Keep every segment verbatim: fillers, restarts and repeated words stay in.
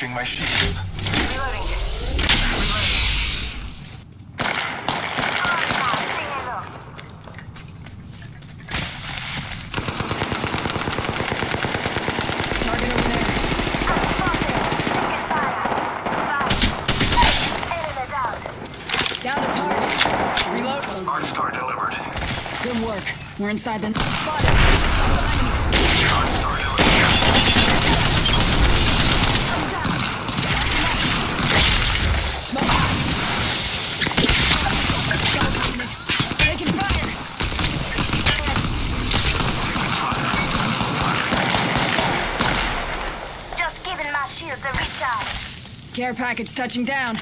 Recharging my shields. Reloading. Target over there. Down to target. Reload. Arc Star delivered. Good work. We're inside the spotted. Arc Star delivered. Smoke. Taking fire. Just giving my shields a recharge. Care package touching down.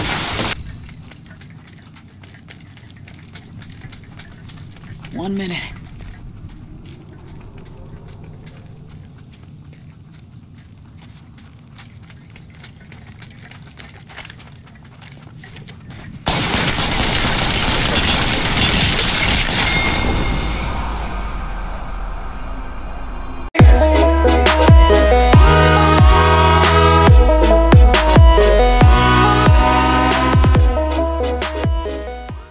One minute.